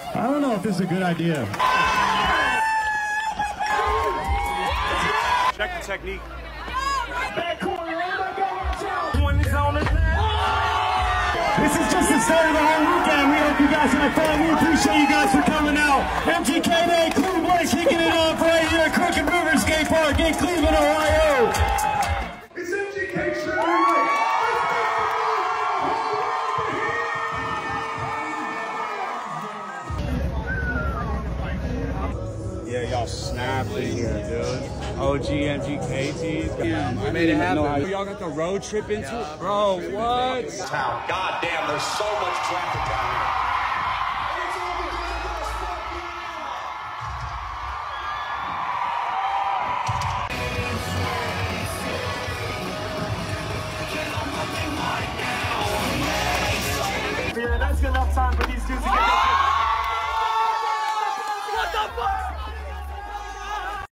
I don't know if this is a good idea. Check the technique. This is just the start of the whole weekend. We hope you guys have fun. We appreciate you guys for coming out. MGK Day, Cleveland Boys kicking it off right here at Crooked River Skate Park in Cleveland, Ohio. It's MGK Saturday Yeah, y'all snapping here, dude. OG MGK team. Damn, I made it happen. Y'all got the road trip into it? Bro, what? Town. God damn, there's so much traffic down here. Yeah, that's enough time for these dudes to get. What the fuck?